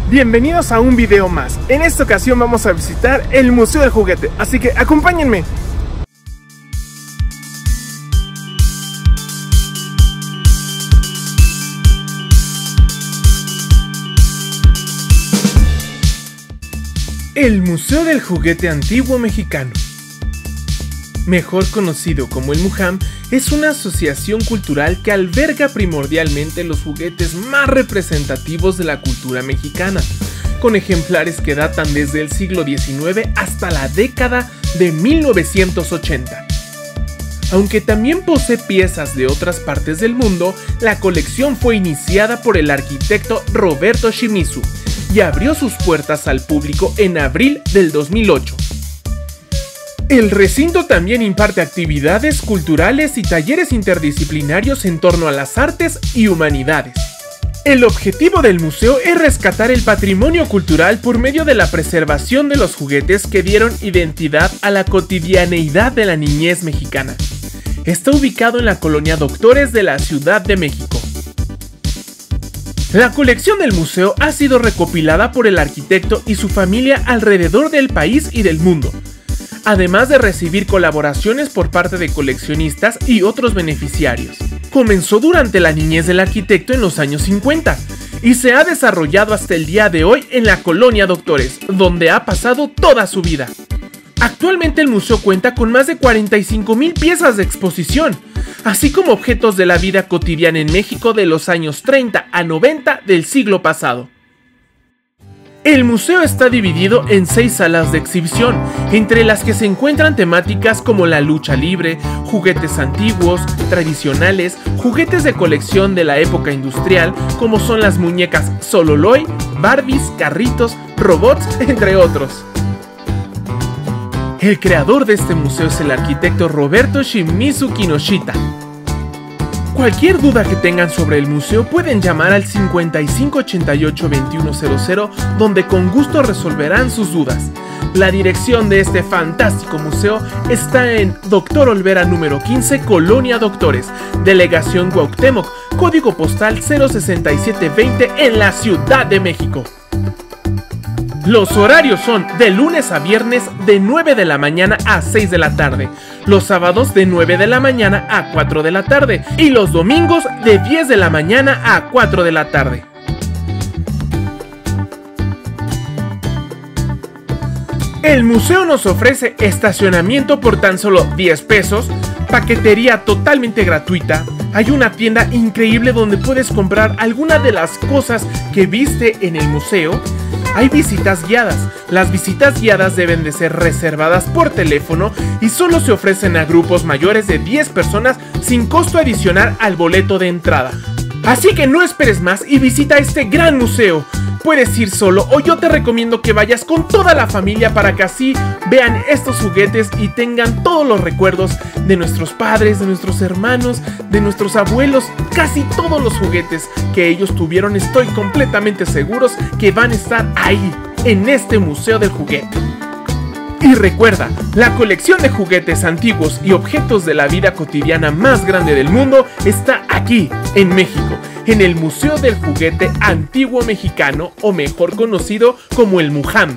Bienvenidos a un video más. En esta ocasión vamos a visitar el Museo del Juguete, así que acompáñenme. El Museo del Juguete Antiguo Mexicano, mejor conocido como el MUJAM, es una asociación cultural que alberga primordialmente los juguetes más representativos de la cultura mexicana, con ejemplares que datan desde el siglo XIX hasta la década de 1980. Aunque también posee piezas de otras partes del mundo, la colección fue iniciada por el arquitecto Roberto Shimizu y abrió sus puertas al público en abril del 2008. El recinto también imparte actividades culturales y talleres interdisciplinarios en torno a las artes y humanidades. El objetivo del museo es rescatar el patrimonio cultural por medio de la preservación de los juguetes que dieron identidad a la cotidianeidad de la niñez mexicana. Está ubicado en la colonia Doctores de la Ciudad de México. La colección del museo ha sido recopilada por el arquitecto y su familia alrededor del país y del mundo, además de recibir colaboraciones por parte de coleccionistas y otros beneficiarios. Comenzó durante la niñez del arquitecto en los años 50 y se ha desarrollado hasta el día de hoy en la colonia Doctores, donde ha pasado toda su vida. Actualmente el museo cuenta con más de 45,000 piezas de exposición, así como objetos de la vida cotidiana en México de los años 30 a 90 del siglo pasado. El museo está dividido en 6 salas de exhibición, entre las que se encuentran temáticas como la lucha libre, juguetes antiguos, tradicionales, juguetes de colección de la época industrial, como son las muñecas Sololoy, Barbies, carritos, robots, entre otros. El creador de este museo es el arquitecto Roberto Shimizu Kinoshita. Cualquier duda que tengan sobre el museo pueden llamar al 5588-2100, donde con gusto resolverán sus dudas. La dirección de este fantástico museo está en Dr. Olvera número 15, Colonia Doctores, Delegación Cuauhtémoc, código postal 06720 en la Ciudad de México. Los horarios son de lunes a viernes de 9 de la mañana a 6 de la tarde, los sábados de 9 de la mañana a 4 de la tarde y los domingos de 10 de la mañana a 4 de la tarde. El museo nos ofrece estacionamiento por tan solo 10 pesos, paquetería totalmente gratuita. Hay una tienda increíble donde puedes comprar alguna de las cosas que viste en el museo. Hay visitas guiadas. Las visitas guiadas deben de ser reservadas por teléfono y solo se ofrecen a grupos mayores de 10 personas sin costo adicional al boleto de entrada. Así que no esperes más y visita este gran museo. Puedes ir solo o yo te recomiendo que vayas con toda la familia para que así vean estos juguetes y tengan todos los recuerdos de nuestros padres, de nuestros hermanos, de nuestros abuelos. Casi todos los juguetes que ellos tuvieron, estoy completamente seguros que van a estar ahí, en este Museo del Juguete. Y recuerda, la colección de juguetes antiguos y objetos de la vida cotidiana más grande del mundo está aquí, en México, en el Museo del Juguete Antiguo Mexicano, o mejor conocido como el MUJAM.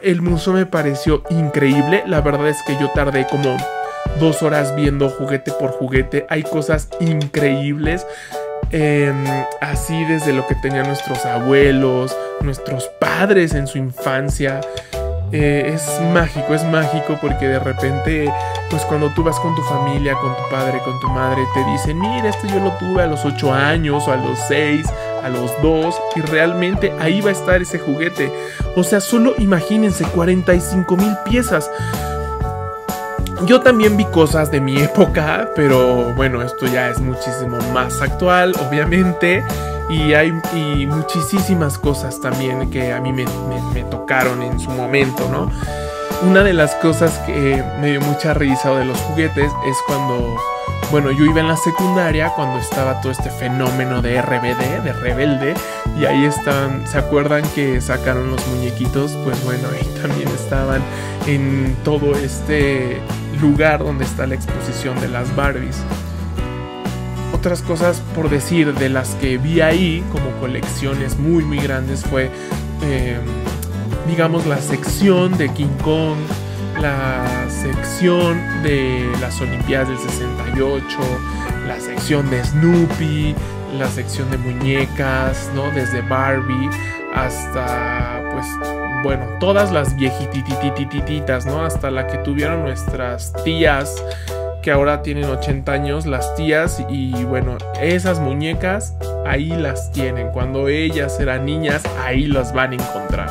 el museo me pareció increíble. La verdad es que yo tardé como 2 horas viendo juguete por juguete. Hay cosas increíbles. Así desde lo que tenían nuestros abuelos, nuestros padres en su infancia. Es mágico porque de repente, pues cuando tú vas con tu familia, con tu padre, con tu madre, te dicen, mira, esto yo lo tuve a los 8 años, o a los 6, a los 2, y realmente ahí va a estar ese juguete. O sea, solo imagínense, 45,000 piezas. Yo también vi cosas de mi época, pero bueno, esto ya es muchísimo más actual, obviamente. Y hay muchísimas cosas también que a mí me tocaron en su momento, ¿no? Una de las cosas que me dio mucha risa de los juguetes es cuando, bueno, yo iba en la secundaria, cuando estaba todo este fenómeno de RBD, de Rebelde, y ahí estaban, ¿se acuerdan que sacaron los muñequitos? Pues bueno, ahí también estaban en todo este lugar donde está la exposición de las Barbies. Otras cosas por decir de las que vi ahí como colecciones muy grandes fue digamos la sección de King Kong, la sección de las Olimpiadas del 68, la sección de Snoopy, la sección de muñecas, ¿no? Desde Barbie hasta, pues, bueno, todas las viejitititititas, ¿no? Hasta la que tuvieron nuestras tías, que ahora tienen 80 años, las tías, y bueno, esas muñecas ahí las tienen. Cuando ellas eran niñas, ahí las van a encontrar.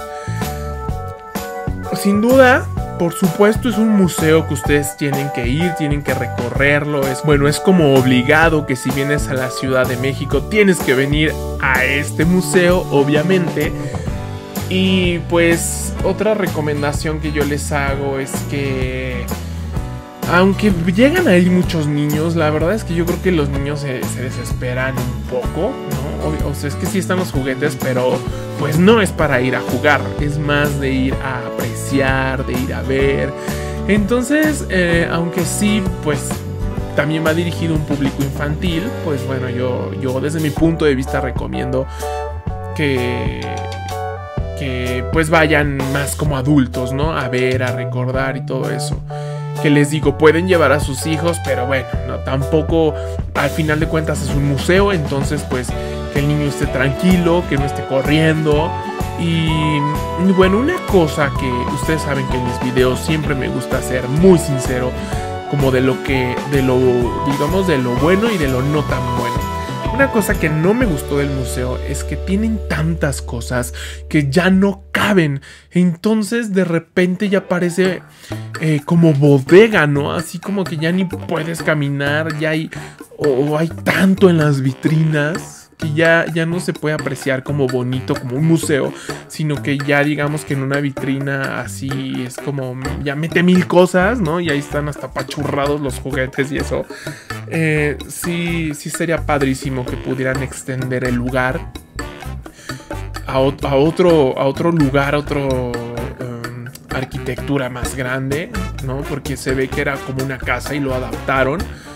Sin duda, por supuesto, es un museo que ustedes tienen que ir, tienen que recorrerlo. Es como obligado que si vienes a la Ciudad de México, tienes que venir a este museo, obviamente. Y pues, otra recomendación que yo les hago es que, aunque llegan a ir muchos niños, la verdad es que yo creo que los niños se desesperan un poco, ¿no? O sea, es que sí están los juguetes, pero pues no es para ir a jugar, es más de ir a apreciar, de ir a ver. Entonces, aunque sí, pues también va dirigido a un público infantil, pues bueno, yo desde mi punto de vista recomiendo que pues vayan más como adultos, ¿no? A ver, a recordar y todo eso. Que les digo, pueden llevar a sus hijos, pero bueno, no, tampoco, al final de cuentas es un museo, entonces pues que el niño esté tranquilo, que no esté corriendo. Y bueno, una cosa que ustedes saben que en mis videos siempre me gusta ser muy sincero, como de lo bueno y de lo no tan bueno. Una cosa que no me gustó del museo es que tienen tantas cosas que ya no caben. Entonces de repente ya parece como bodega, ¿no? Así como que ya ni puedes caminar, ya hay tanto en las vitrinas que ya no se puede apreciar como bonito, como un museo, sino que ya digamos que en una vitrina así es como, ya mete 1000 cosas, ¿no? Y ahí están hasta apachurrados los juguetes y eso. Sí sería padrísimo que pudieran extender el lugar a otro lugar, arquitectura más grande, ¿no? Porque se ve que era como una casa y lo adaptaron.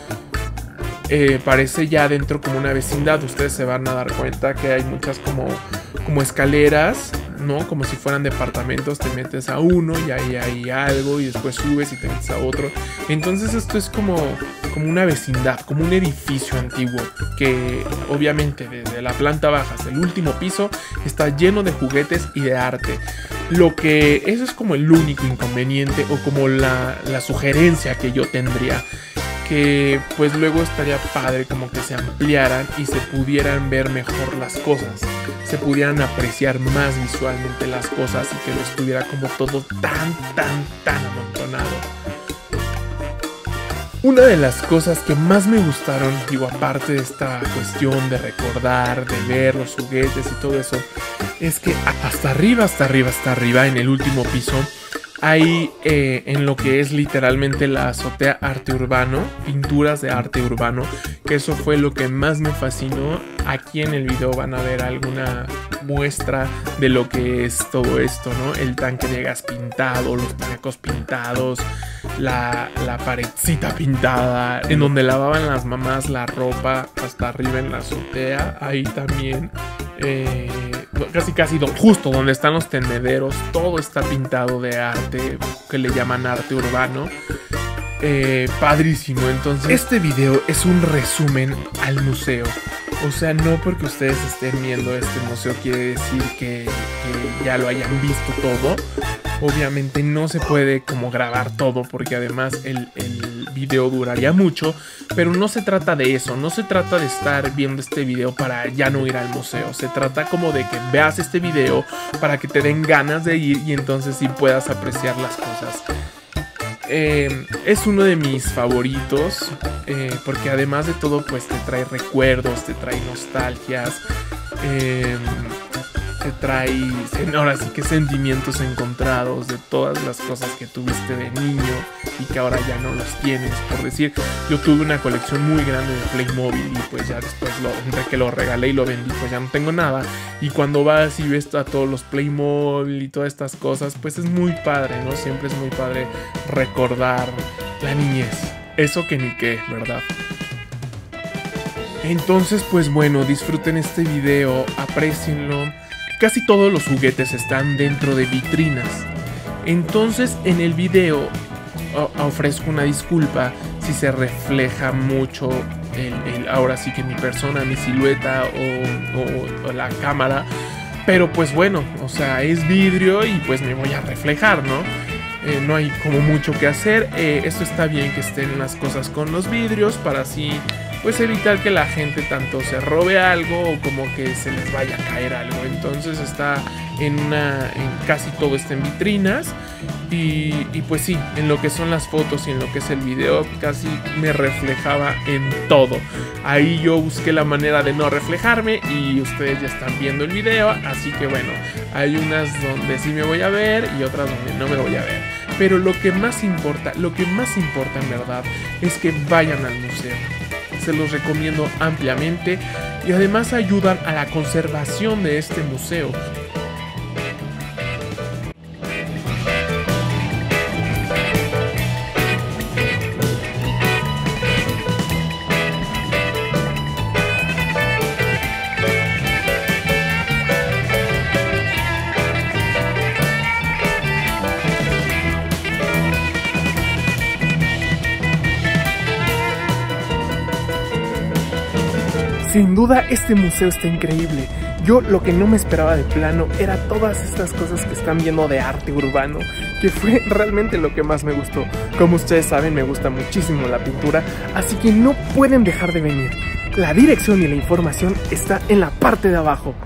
Parece ya dentro como una vecindad. Ustedes se van a dar cuenta que hay muchas como escaleras, ¿no? Como si fueran departamentos. Te metes a uno y ahí hay algo y después subes y te metes a otro. Entonces esto es como una vecindad, como un edificio antiguo que obviamente desde la planta baja hasta el último piso está lleno de juguetes y de arte. Eso es como el único inconveniente o como la sugerencia que yo tendría. Que pues luego estaría padre como que se ampliaran y se pudieran ver mejor las cosas, se pudieran apreciar más visualmente las cosas y que no estuviera como todo tan amontonado. Una de las cosas que más me gustaron, digo, aparte de esta cuestión de recordar, de ver los juguetes y todo eso, es que hasta arriba, en el último piso, hay en lo que es literalmente la azotea arte urbano, pinturas de arte urbano, que eso fue lo que más me fascinó. Aquí en el video van a ver alguna muestra de lo que es todo esto, ¿no? El tanque de gas pintado, los panecos pintados, la paredcita pintada, en donde lavaban las mamás la ropa hasta arriba en la azotea. Ahí también casi justo donde están los tendederos, todo está pintado de arte, que le llaman arte urbano. Padrísimo. Entonces este video es un resumen al museo. O sea, no porque ustedes estén viendo este museo quiere decir que ya lo hayan visto todo. Obviamente no se puede como grabar todo, porque además el video duraría mucho. Pero no se trata de eso, no se trata de estar viendo este video para ya no ir al museo. Se trata como de que veas este video para que te den ganas de ir y entonces sí puedas apreciar las cosas. Es uno de mis favoritos, porque además de todo pues te trae recuerdos, te trae nostalgias, te trae ahora sí que sentimientos encontrados de todas las cosas que tuviste de niño y que ahora ya no los tienes. Por decir, yo tuve una colección muy grande de Playmobil y pues ya después entre que lo regalé y lo vendí pues ya no tengo nada. Y cuando vas y ves a todos los Playmobil y todas estas cosas, pues es muy padre, ¿no? Siempre es muy padre recordar la niñez. Eso que ni qué, ¿verdad? Entonces pues bueno, disfruten este video, aprecienlo. Casi todos los juguetes están dentro de vitrinas. Entonces en el video ofrezco una disculpa si se refleja mucho ahora sí que mi persona, mi silueta o la cámara. Pero pues bueno, o sea, es vidrio y pues me voy a reflejar, ¿no? No hay como mucho que hacer. Esto está bien que estén las cosas con los vidrios para así pues evitar que la gente tanto se robe algo o como que se les vaya a caer algo. Entonces está en casi todo está en vitrinas y pues sí, en lo que son las fotos y en lo que es el video casi me reflejaba en todo. Ahí yo busqué la manera de no reflejarme y ustedes ya están viendo el video, así que bueno, hay unas donde sí me voy a ver y otras donde no me voy a ver. Pero lo que más importa en verdad es que vayan al museo. Se los recomiendo ampliamente y además ayudan a la conservación de este museo. Sin duda este museo está increíble. Yo lo que no me esperaba de plano era todas estas cosas que están viendo de arte urbano, que fue realmente lo que más me gustó. Como ustedes saben, me gusta muchísimo la pintura, así que no pueden dejar de venir. La dirección y la información está en la parte de abajo.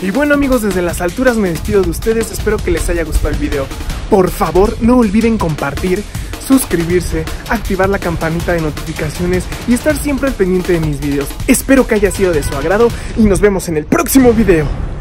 Y bueno amigos, desde las alturas me despido de ustedes, espero que les haya gustado el video. Por favor, no olviden compartir, suscribirse, activar la campanita de notificaciones y estar siempre al pendiente de mis videos. Espero que haya sido de su agrado y nos vemos en el próximo video.